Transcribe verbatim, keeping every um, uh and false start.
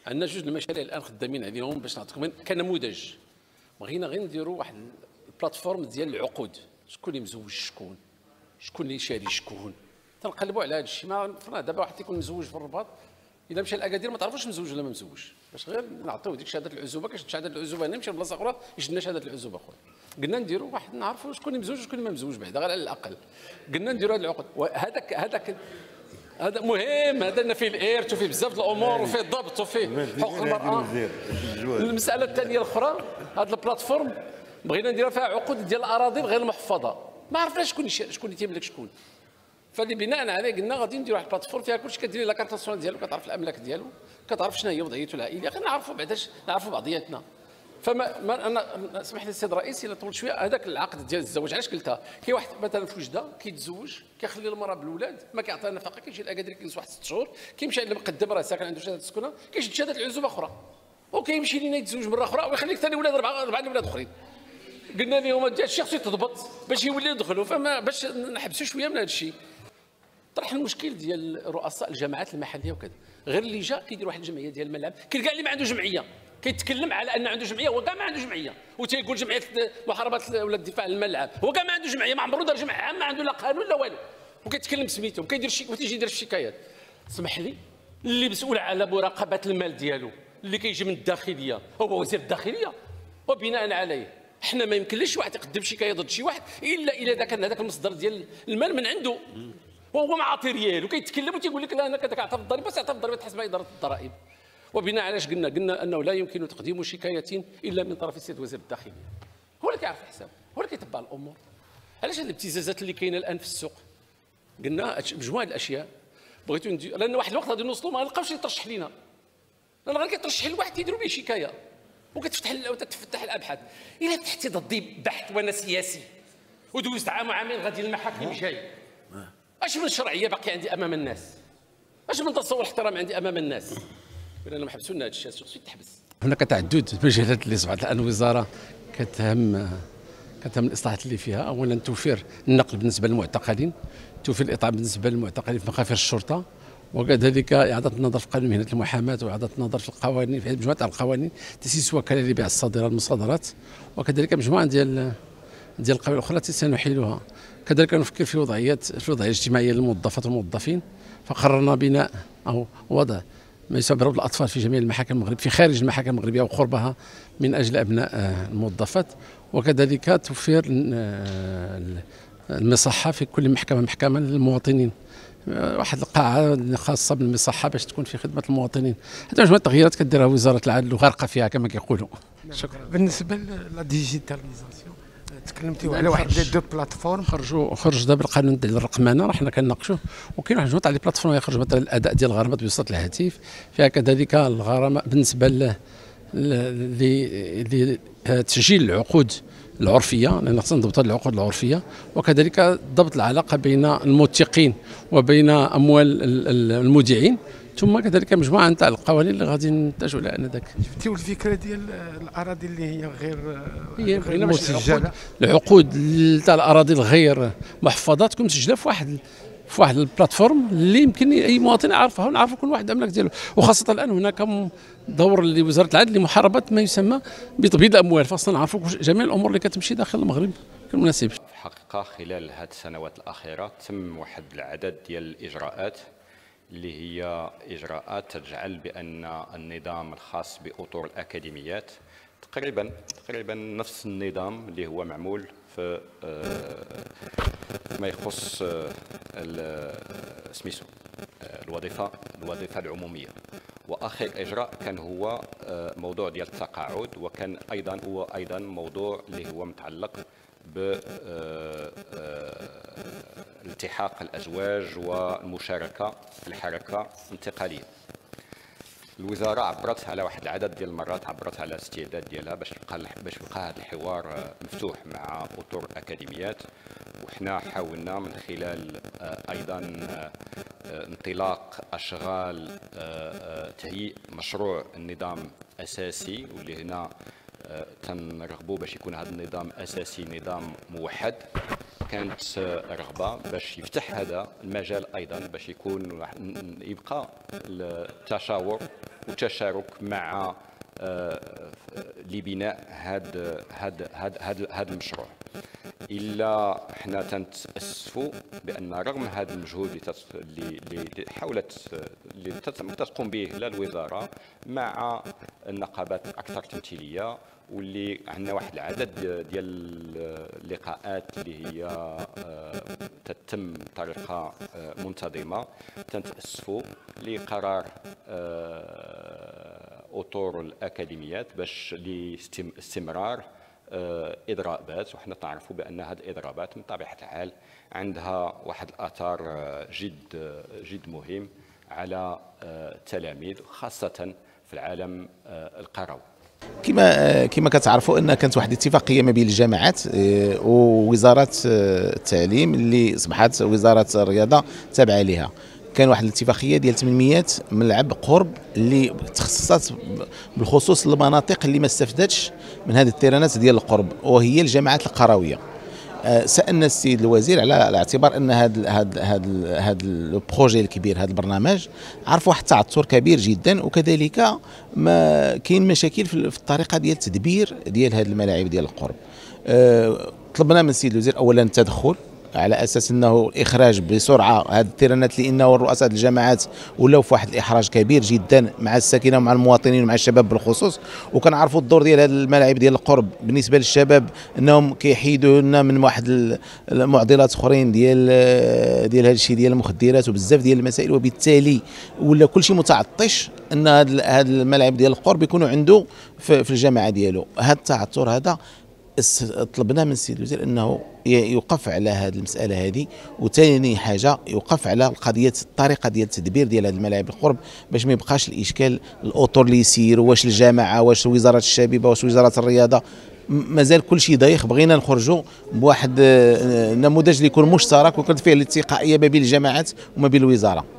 عندنا جوج المشاريع الان خدامين عليهم باش نعطيكم كنموذج. بغينا غير نديروا واحد البلاتفورم ديال العقود، شكون اللي مزوج شكون، شكون اللي شاري شكون، تنقلبوا على هذا الشيء. ما فرنا دابا واحد تيكون مزوج في الرباط الا مشى لاكادير ما تعرفوش مزوج ولا ما مزوج، باش غير نعطيو ديك شهاده العزوبه. كاش شهاده العزوبه هنا يمشي لبلاصه اخرى يشد شهاده العزوبه اخرى. قلنا نديروا واحد نعرفوا شكون اللي مزوج وشكون اللي ما مزوج بعدا غير على الاقل. قلنا نديروا هذه العقود، وهذاك هذاك هذا مهم. هذا فيه الارث وفيه بزاف د الامور وفيه الضبط وفيه حقوق المراه. المساله الثانيه الاخرى، هذا البلاتفورم بغينا نديرها فيها عقود ديال الاراضي غير المحفظه، ما عرفناش شكون شكون اللي تيملك شكون. فاللي بناء عليه قلنا غادي نديروا واحد البلاتفورم فيها كلشي، كدير لا كارت ناسيونال ديالو، كتعرف الاملاك ديالو، كتعرف شنو هي وضعيته العائليه، خلينا نعرفوا بعداش نعرفوا بعضياتنا. فما ما انا اسمح لي السيد الرئيس الا طول شويه هذاك العقد ديال الزواج. علاش قلتها؟ كاين واحد مثلا في وجده كيتزوج كيخلي المراه بالاولاد، ما كيعطيها نفقه، كيمشي لاكادير كيجلس واحد ست شهور، كيمشي اللي مقدم راه ساكن عنده شهاده السكنه، كيشد شهاده العزوبه اخرى، وكيمشي لينا يتزوج مره اخرى ويخليك ثاني ولاد اربعه اربعه اولاد اخرين. قلنا لهم هذا الشيء خصو يتضبط باش يوليو يدخلوا، فما باش نحبسوا شويه من هذا الشيء. طرح المشكل ديال رؤساء الجماعات المحليه وكذا، غير اللي جا كيدير واحد الجمعيه ديال الملعب، كاين كاع اللي ما عنده جمعيه كيتكلم على ان عنده جمعيه، هو كاع ما عنده جمعيه، وتيقول جمعيه محاربه ولا الدفاع عن الملعب، هو كاع ما عنده جمعيه، ما عمرو دار جمعيه عامه، ما عنده لا قانون لا والو، وكيتكلم سميتو وكيدير شي وتيجي يدير الشكايات. اسمح لي، اللي مسؤول على مراقبه المال ديالو اللي كيجي من الداخليه هو وزير الداخليه، وبناء عليه حنا ما يمكنليش واحد يقدم شكايه ضد شي واحد الا اذا كان هذاك المصدر ديال المال من عنده، وهو معطي ريال وكيتكلم وتيقول لك لا انا كذا كنعطي الضريبه، بس اعطي الضريبه تحسبها اداره الضرائب. وبناء علاش قلنا قلنا انه لا يمكن تقديم شكايه الا من طرف السيد وزير الداخليه، هو اللي كيعرف الحساب، هو اللي كيتبع الامور. علاش هذه الابتزازات اللي كاينه الان في السوق؟ قلنا مجموعه الاشياء بغيتو ندير، لان واحد الوقت غادي نوصلوا ما نلقاوش يترشح لينا، لان غير كيترشح لواحد تيديروا به شكايه وكتفتح وتتفتح الابحاث. الا فتحتي ضدي بحث وانا سياسي ودوزت عام وعامين غادي المحاكم جاي، اش من شرعيه باقي عندي امام الناس؟ اش من تصور احترام عندي امام الناس؟ لان محبسوا لنا هذا الشيء، خصو يتحبس. هناك تعدد المجالات اللي اصبحت الان الوزاره كتهم كتهم الاصلاحات اللي فيها. اولا توفير النقل بالنسبه للمعتقلين، توفير الاطعام بالنسبه للمعتقلين في مخافر الشرطه، وكذلك اعاده النظر في قانون مهنه المحاماه، واعاده النظر في القوانين، في مجموعه القوانين، تاسيس وكاله لبيع الصادره المصادرات، وكذلك مجموعه ديال ديال القوانين الاخرى التي سنحيلها. كذلك نفكر في وضعيات في الوضعيه الاجتماعيه للموظفات والموظفين، فقررنا بناء او وضع ما يسمى بربط الاطفال في جميع المحاكم المغرب في خارج المحاكم المغربيه وقربها من اجل ابناء الموظفات، وكذلك توفير المصحه في كل محكمه محكمه للمواطنين، واحد القاعه خاصه بالمصحه باش تكون في خدمه المواطنين. هذه مجموعه التغييرات كديرها وزاره العدل وغارقه فيها كما كيقولوا. شكرا. بالنسبه للا ديجيتاليزاسيون تكلمتوا على واحد دو بلاتفورم خرجوا خرج دابا القانون ديال الرقمنه، راه حنا كنناقشوه، وكاين واحد المجموعه ديال البلاتفورم يخرج مثلا الاداء ديال الغرامات بوسط الهاتف، فيها كذلك الغرامه بالنسبه لتسجيل العقود العرفيه، لان خصنا نضبطوا العقود العرفيه، وكذلك ضبط العلاقه بين الموثقين وبين اموال المودعين، ثم كذلك مجموعه نتاع القوانين اللي غادي نتجهوا لها انذاك. جبتيو الفكره ديال الاراضي اللي هي غير هي غير مسجله، العقود تاع الاراضي الغير محفظه تكون مسجله في واحد في واحد البلاتفورم اللي يمكن اي مواطن يعرفها ونعرفوا كل واحد الاملاك ديالو، وخاصه الان هناك دور لوزاره العدل لمحاربه ما يسمى بتبييض الاموال، فاصلا نعرفوا جميع الامور اللي كتمشي داخل المغرب كالمناسب. في الحقيقه خلال هذه السنوات الاخيره تم واحد العدد ديال الاجراءات اللي هي اجراءات تجعل بان النظام الخاص باطور الاكاديميات تقريبا تقريبا نفس النظام اللي هو معمول في ما يخص سميتو الوظيفه الوظيفه العموميه. واخر اجراء كان هو موضوع ديال التقاعد، وكان ايضا هو ايضا موضوع اللي هو متعلق ب التحاق الازواج والمشاركه في الحركه الانتقاليه. الوزاره عبرت على واحد العدد ديال المرات، عبرت على الاستعداد ديالها باش يبقى باش يبقى هذا الحوار مفتوح مع اطور الاكاديميات، وحنا حاولنا من خلال ايضا انطلاق اشغال تهيئ مشروع النظام اساسي، واللي هنا تنرغبوا باش يكون هذا النظام اساسي نظام موحد. كانت رغبه باش يفتح هذا المجال ايضا باش يكون يبقى التشاور وتشارك مع لبناء هذا هذا هذا هذا المشروع. الا حنا تنتاسفوا بان رغم هذا المجهود اللي اللي حاولت اللي تقوم به لا الوزاره مع النقابات الاكثر تمثيليه، واللي عندنا واحد العدد ديال اللقاءات اللي هي تتم بطريقه منتظمه، تنتاسفوا لقرار اطور الاكاديميات باش لاستمرار اضرابات. وحنا تعرفوا بان هذه الاضرابات من طبيعه الحال عندها واحد الاثار جد جد مهم على التلاميذ خاصه في العالم القروي. كما كما كتعرفوا ان كانت واحد الاتفاقيه ما بين الجامعات ووزاره التعليم اللي اصبحت وزاره الرياضه تابعه لها. كان واحد الاتفاقيه ديال ثمانمئة ملعب قرب اللي تخصصت بالخصوص المناطق اللي ما استفدتش من هذه التيرانات ديال القرب، وهي الجامعات القرويه. سالنا السيد الوزير على اعتبار ان هذا هذا هذا هذا البروجي الكبير، هذا البرنامج عرف واحد التعثر كبير جدا، وكذلك ما كاين مشاكل في الطريقه ديال التدبير ديال هذه الملاعب ديال القرب. طلبنا من السيد الوزير اولا التدخل على اساس انه الاخراج بسرعه هذه التيرانات، لانه رؤساء الجامعات ولاو في واحد الاحراج كبير جدا مع الساكنه ومع المواطنين ومع الشباب بالخصوص. وكنعرفوا الدور ديال هذه الملاعب ديال القرب بالنسبه للشباب، انهم كيحيدوا لنا من واحد المعضلات اخرين ديال ديال هذا الشيء ديال المخدرات وبزاف ديال المسائل، وبالتالي ولا كل شيء متعطش ان هذه الملاعب ديال القرب يكونوا عنده في الجامعه ديالو. هذا التعثر هذا طلبنا من السيد الوزير انه يوقف على هذه المساله هذه، وثاني حاجه يوقف على القضيه الطريقه ديال التدبير ديال هذه الملاعب القرب باش ما يبقاش الاشكال الاطر اللي يسير واش الجامعه واش وزاره الشبيبه واش وزاره الرياضه. مازال كل شيء ضايق، بغينا نخرجوا بواحد نموذج اللي يكون مشترك ويكون فيه الاتفاقيه ما بين الجامعات وما بين الوزاره.